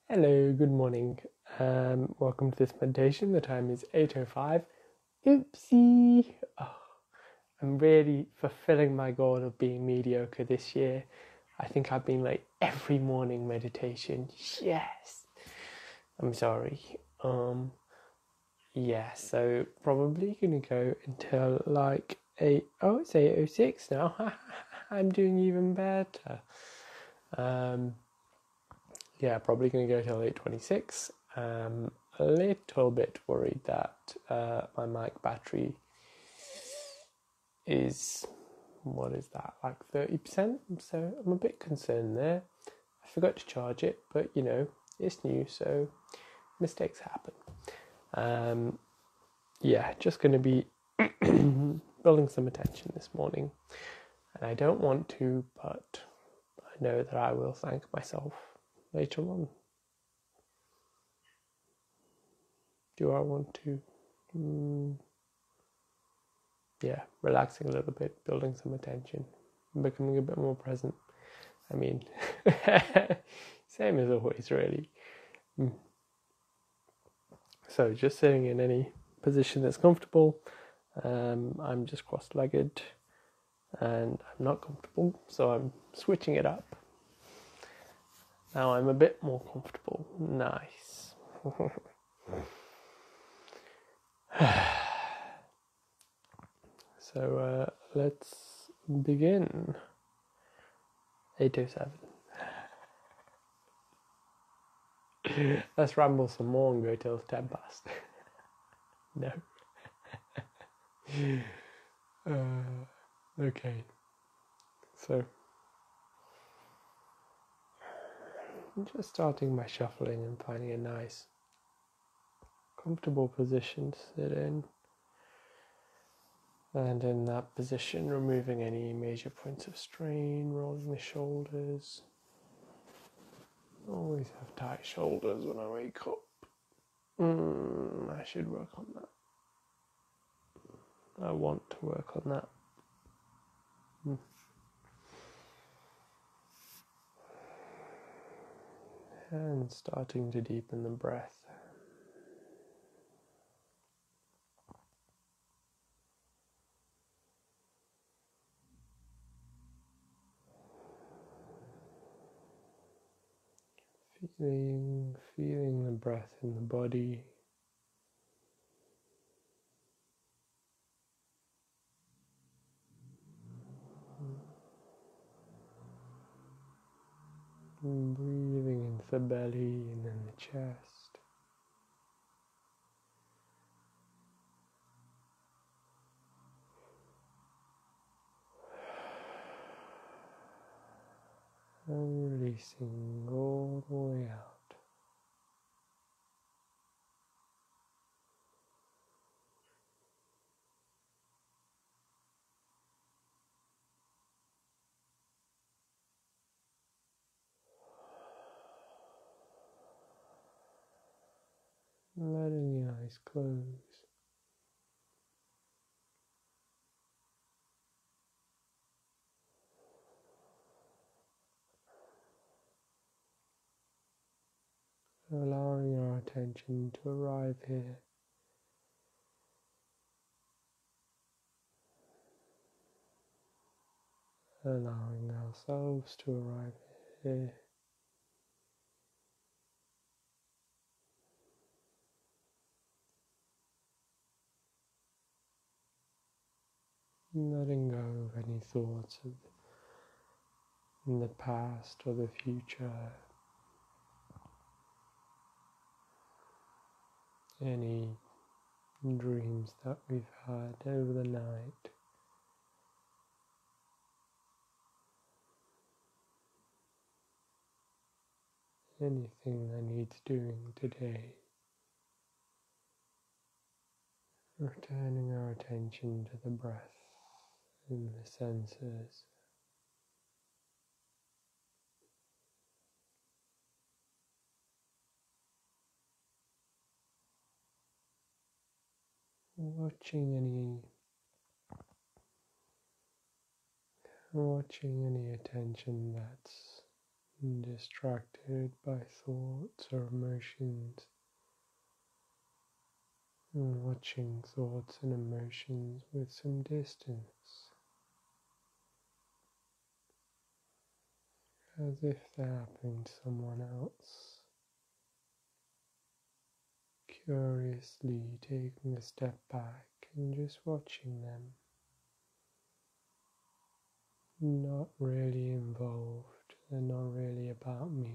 Hello, good morning. Welcome to this meditation. The time is 8:05. Oopsie. Oh, I'm really fulfilling my goal of being mediocre this year. I think I've been like every morning meditation. Yes. I'm sorry. Yeah, so probably gonna go until like it's 8:06 now. I'm doing even better. Yeah, probably going to go till 8:26. A little bit worried that my mic battery is, what is that, like 30%? So I'm a bit concerned there. I forgot to charge it, but it's new, so mistakes happen. Yeah, just going to be building some attention this morning. And I don't want to, but I know that I will thank myself later on. Do I want to? Yeah, relaxing a little bit, building some attention, becoming a bit more present. I mean, same as always, really. So just sitting in any position that's comfortable. I'm just cross-legged and I'm not comfortable, so I'm switching it up. Now I'm a bit more comfortable. Nice. So let's begin. 8:07. Let's ramble some more and go till 10 past. No. Okay. So, I'm just starting my shuffling and finding a nice, comfortable position to sit in. And in that position, removing any major points of strain, rolling the shoulders. Always have tight shoulders when I wake up. I should work on that. I want to work on that. And starting to deepen the breath. Feeling the breath in the body. And breathing into the belly and then the chest. And releasing all the way out. Letting the eyes close. Allowing our attention to arrive here. Allowing ourselves to arrive here. Letting go of any thoughts in the past or the future. Any dreams that we've had over the night. Anything that needs doing today. Returning our attention to the breath and the senses. Watching any attention that's distracted by thoughts or emotions, and watching thoughts and emotions with some distance, as if they're happening to someone else, curiously taking a step back and just watching them, not really involved, they're not really about me.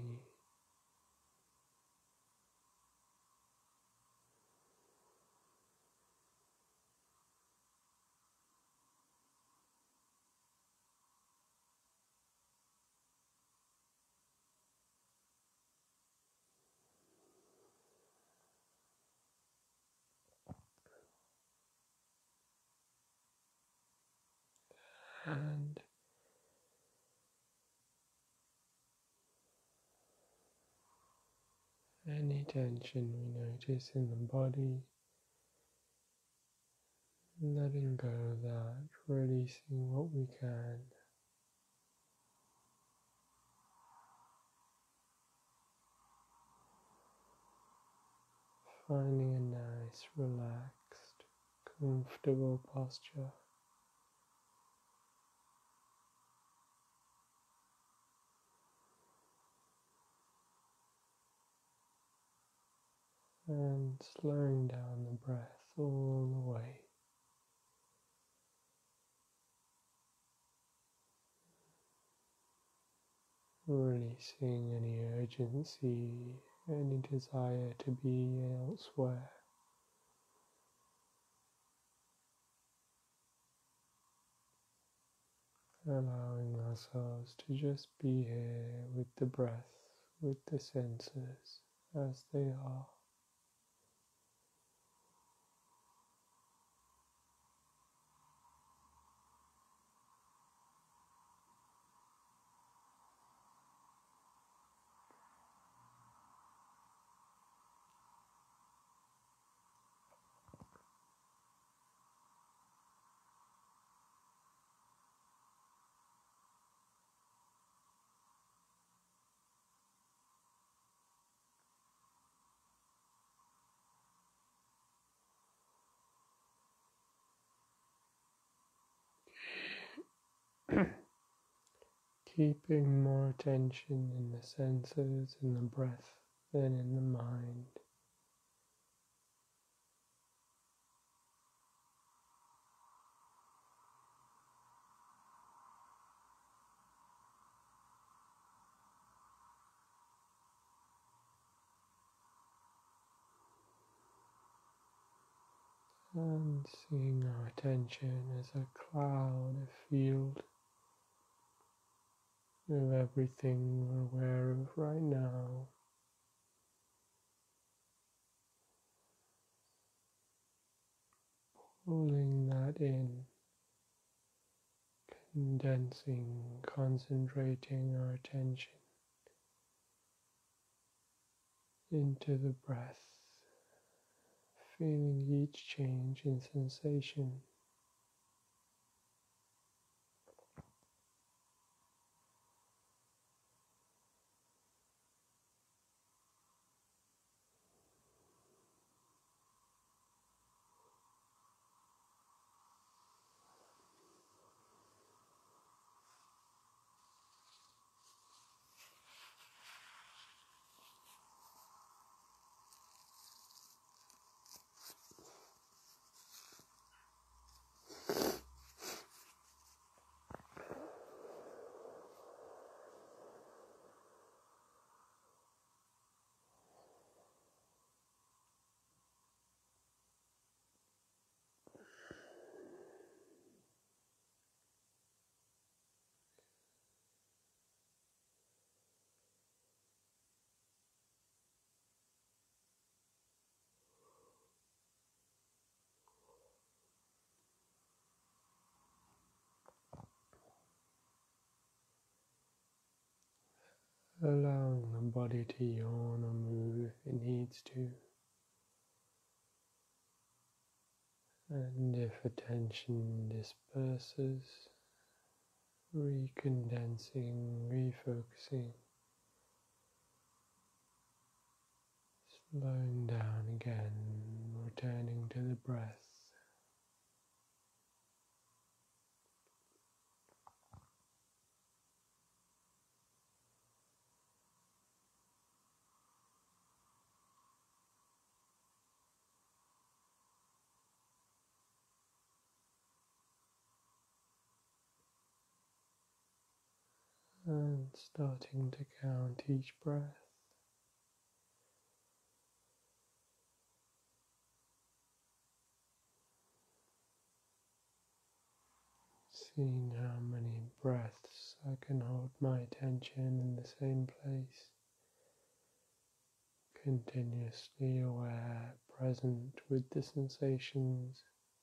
And any tension we notice in the body, letting go of that, releasing what we can, finding a nice, relaxed, comfortable posture. And slowing down the breath all the way. Releasing any urgency, any desire to be elsewhere. Allowing ourselves to just be here with the breath, with the senses as they are. Keeping more attention in the senses and the breath than in the mind. And seeing our attention as a cloud, a field of everything we're aware of right now. Pulling that in, condensing, concentrating our attention into the breath, feeling each change in sensation. Allowing the body to yawn or move if it needs to. And if attention disperses, recondensing, refocusing Slowing down again, returning to the breath. And starting to count each breath. Seeing how many breaths I can hold my attention in the same place. Continuously aware, present with the sensations.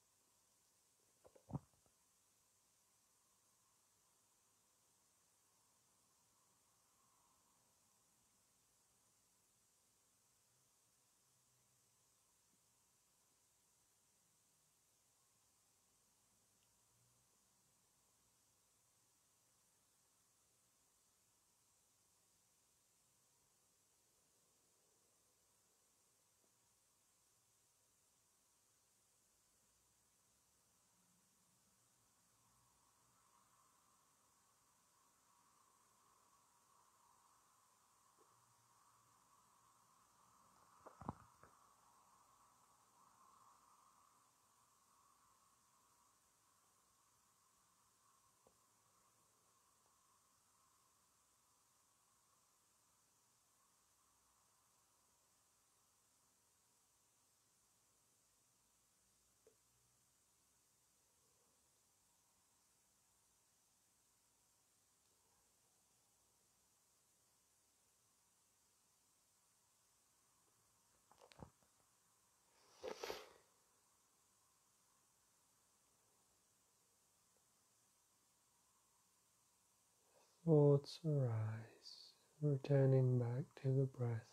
Thoughts arise, returning back to the breath.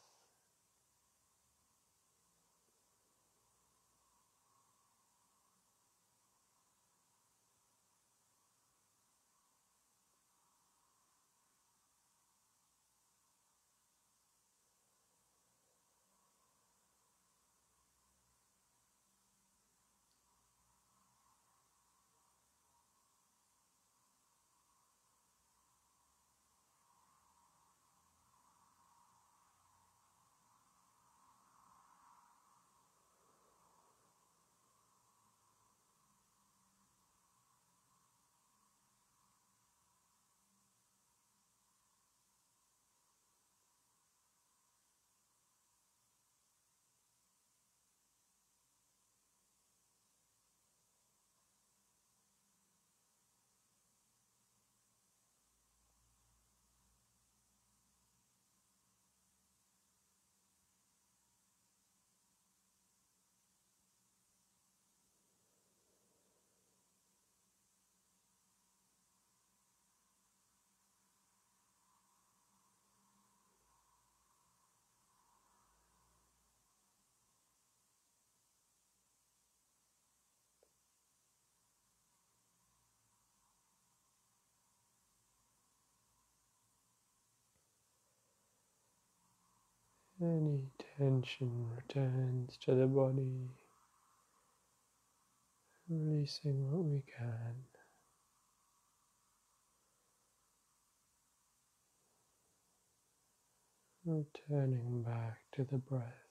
Any tension returns to the body, releasing what we can. Returning back to the breath.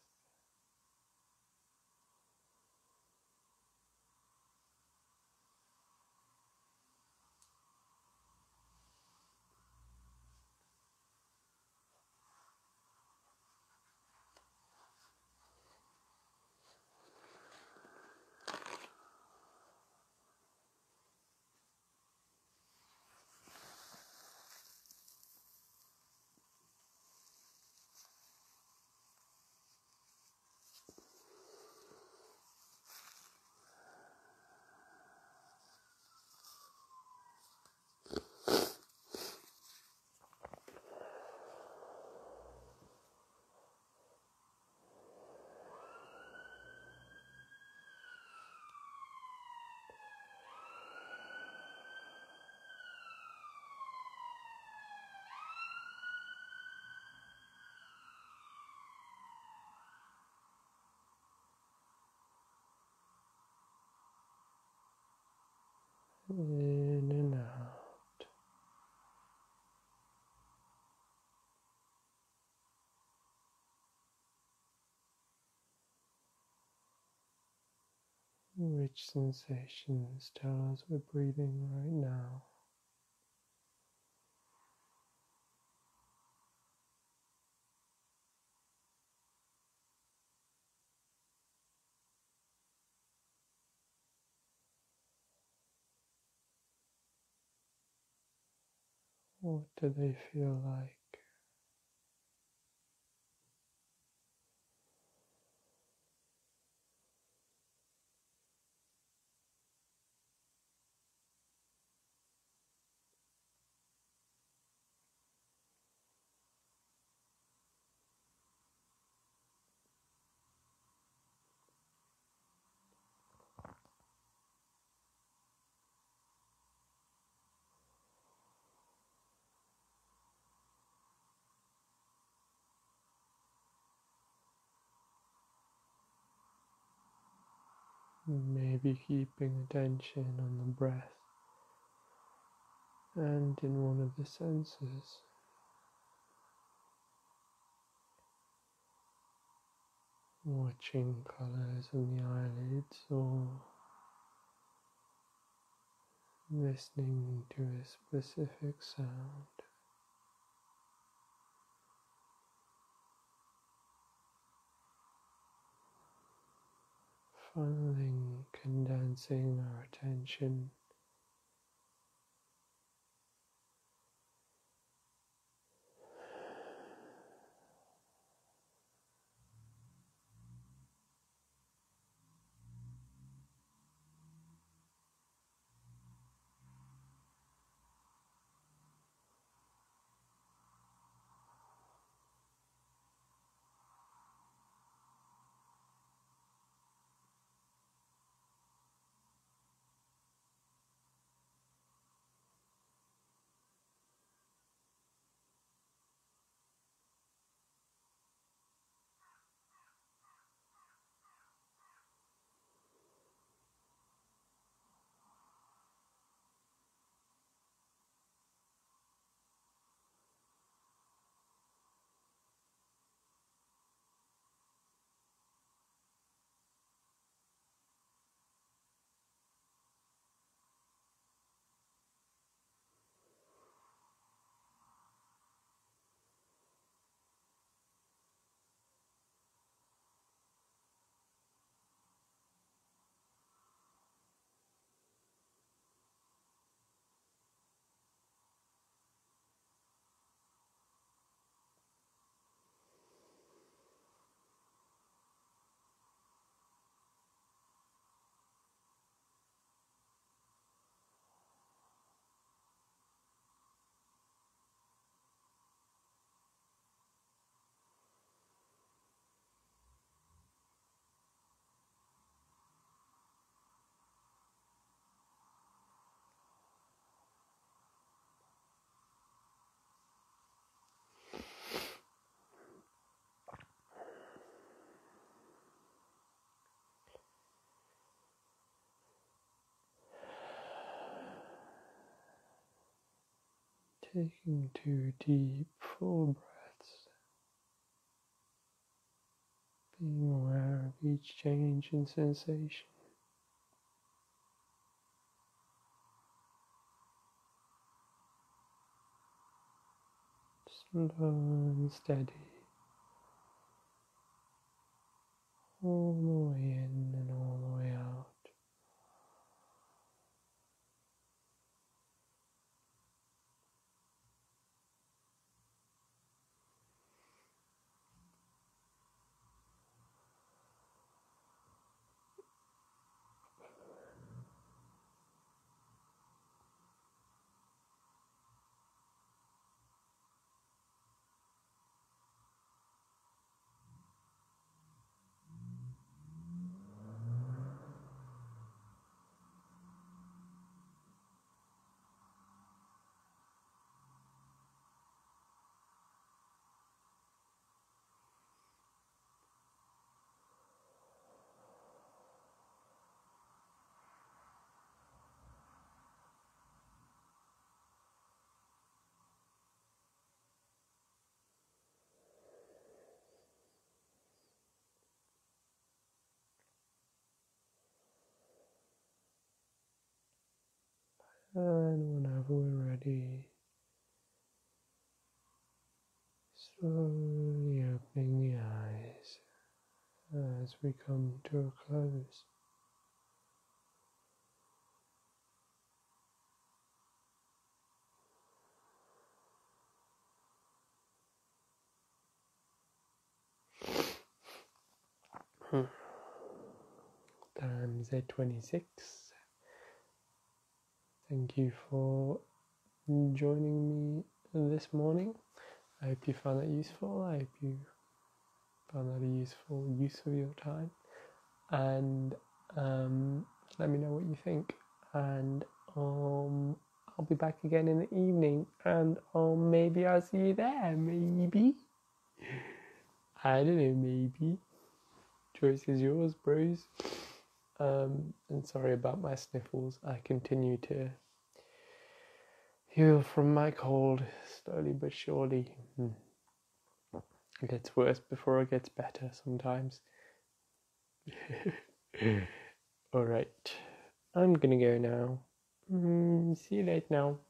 In and out. Which sensations tell us we're breathing right now? What do they feel like? Maybe keeping attention on the breath and in one of the senses. Watching colours of the eyelids or listening to a specific sound. Funneling, condensing our attention taking 2 deep, full breaths, being aware of each change in sensation. Slow and steady, all the way in and all the way out. And whenever we're ready, slowly opening the eyes as we come to a close. Time's 8:26. Thank you for joining me this morning. I hope you found that useful. I hope you found that a useful use of your time. And let me know what you think. And I'll be back again in the evening. And maybe I'll see you there. Maybe. I don't know, maybe. Choice is yours, bros. And sorry about my sniffles. I continue to heal from my cold, slowly but surely. It gets worse before it gets better sometimes. Alright, I'm gonna go now. See you later now.